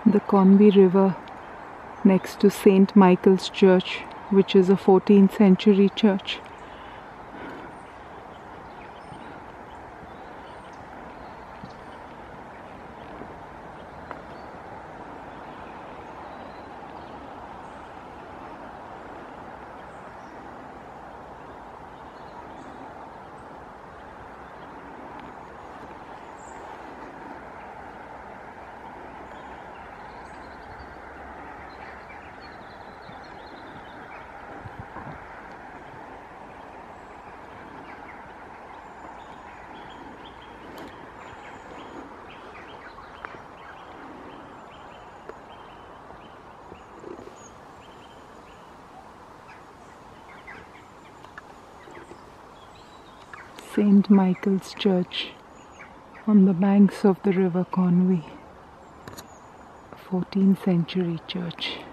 the Conwy River next to St. Michael's Church, which is a 14th century church. St. Michael's Church on the banks of the river Conwy, 14th century church.